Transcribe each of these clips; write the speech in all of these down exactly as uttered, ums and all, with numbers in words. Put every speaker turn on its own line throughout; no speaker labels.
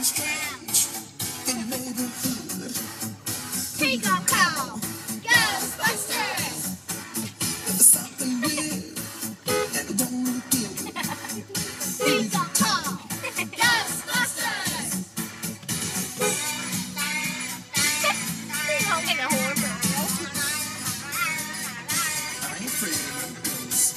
He gon' call Ghostbusters. He gon' call Ghostbusters. He gon' get a horn girl.
I ain't afraid of no ghosts.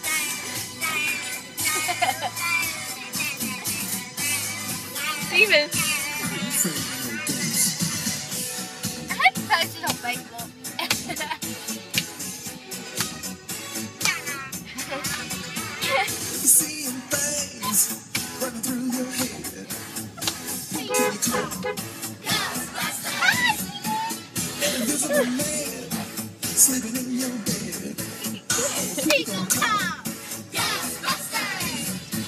Steven.
I ain't afraid of no ghosts.
I have to post it on Facebook.
Seeing things running through your head.
He gon' call Ghostbusters.
An invisible man sleeping in your bed.
He gon' call Ghostbusters.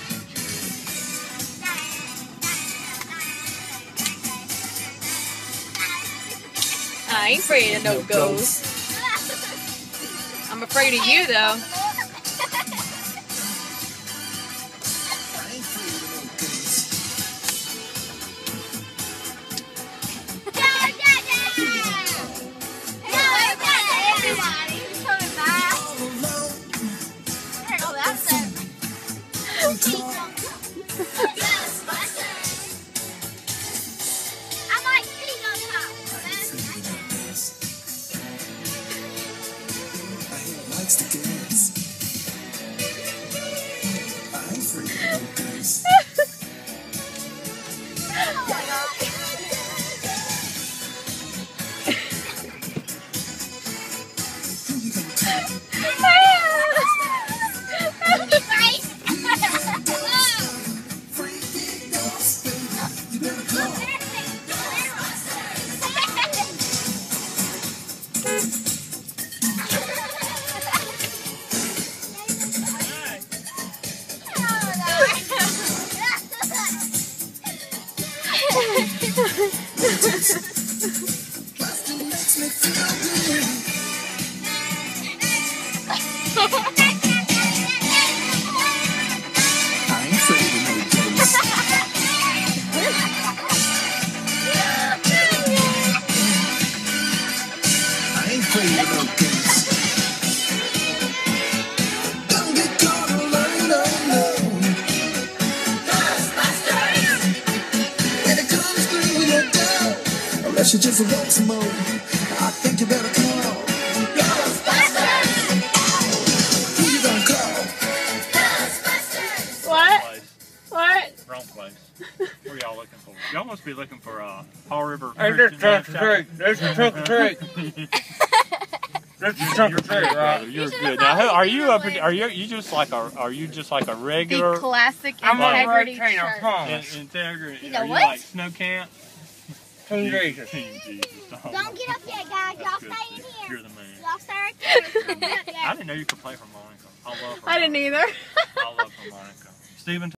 I ain't afraid of no ghosts. I'm afraid of you, though.
I ain't afraid of no ghosts.
Everybody, who's coming back?
All alone.
Oh, that's it. Ghostbusters. I like Peanut
Afraid of no ghosts. I hear likes to dance. I ain't afraid of no ghosts.
Oh my God.
Who you gonna call? Freaky ghosts, baby. You better call. Plastic makes me feel good. I ain't afraid of no ghosts. I ain't afraid of no ghosts. Don't get caught alone, oh no. When it comes through your door, unless you just want some more, I think you better call. Who you gonna call?
What?
Place.
What?
Wrong place. What are y'all looking for? Y'all must be looking for uh, Paul River.
Hey, this
Christian
trunk or
Chapel.
treat. This is trunk or treat. This is trunk or
You're
treat,
good, brother.
right?
You're
You should've
good. Now, who,
followed
are
me
you up?
earlier.
Are you you just like a? Are you just like a
The
regular
classic
I'm on the
integrity
right train, I
shirt.
in,
promise.
integrity?
You know
Are you
what?
like snow camp?
Team Jesus.
Team Jesus. Oh,
Don't get up yet, guys.
that's
Y'all
good
stay in
to see.
here.
You're the man.
Y'all stay right there. Don't get up yet.
I didn't know you could play harmonica. I love harmonica.
I didn't either.
I love harmonica. Stephen.